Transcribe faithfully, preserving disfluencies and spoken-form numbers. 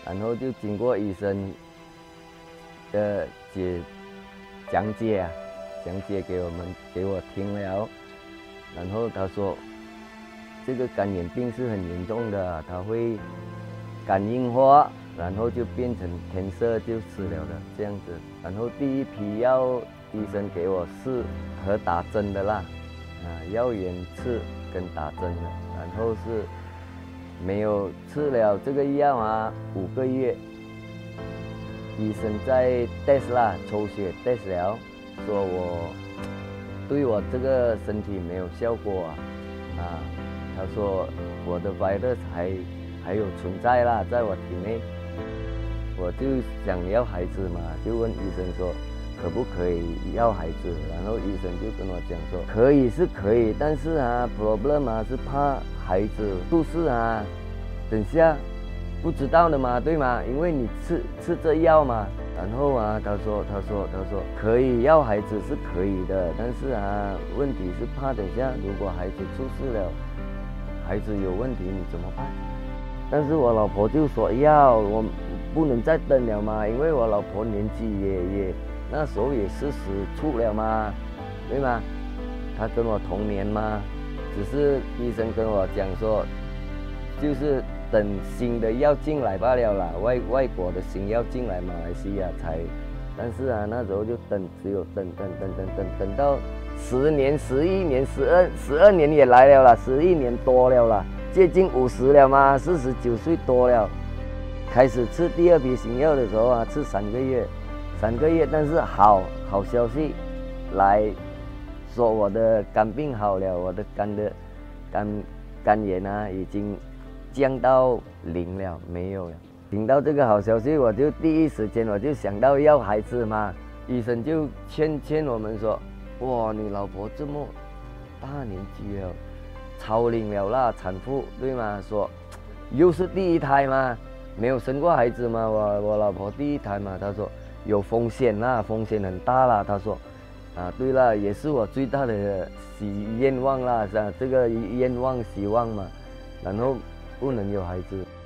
然后就经过医生的解讲解啊，讲解给我们给我听了，然后他说这个肝炎病是很严重的，它会肝硬化，然后就变成天色就死了的这样子。然后第一批药医生给我是和打针的啦，啊，药源吃跟打针的，然后是没有吃了这个药啊五个月，医生在 test 啦抽血 test 了，说我对我这个身体没有效果啊，啊，他说我的 virus 还还有存在啦，在我体内，我就想要孩子嘛，就问医生说可不可以要孩子，然后医生就跟我讲说可以是可以，但是啊 problem 啊是怕孩子出事啊，等下不知道的嘛，对吗？因为你吃吃这药嘛，然后啊他说他说他说可以要孩子是可以的，但是啊问题是怕等下如果孩子出事了，孩子有问题你怎么办？但是我老婆就说要我不能再等了嘛，因为我老婆年纪也也那时候也四十出了嘛，对吗？她跟我同年嘛，只是医生跟我讲说，就是等新的药进来罢了啦，外外国的新药进来马来西亚才，但是啊那时候就等，只有等等等等等等到十年、十一年、十二十二年也来了啦，十一年多了啦。接近五十了嘛，四十九岁多了，开始吃第二批新药的时候啊，吃三个月，三个月，但是好好消息来说我的肝病好了，我的肝的肝肝炎啊已经降到零了，没有了。听到这个好消息，我就第一时间我就想到要孩子嘛，医生就劝劝我们说，哇，你老婆这么大年纪了。超龄了啦，产妇对吗？说又是第一胎嘛，没有生过孩子嘛，我我老婆第一胎嘛，她说有风险啦，风险很大啦。她说啊，对了，也是我最大的希愿望啦，是吧？这个愿望希望嘛，然后不能有孩子。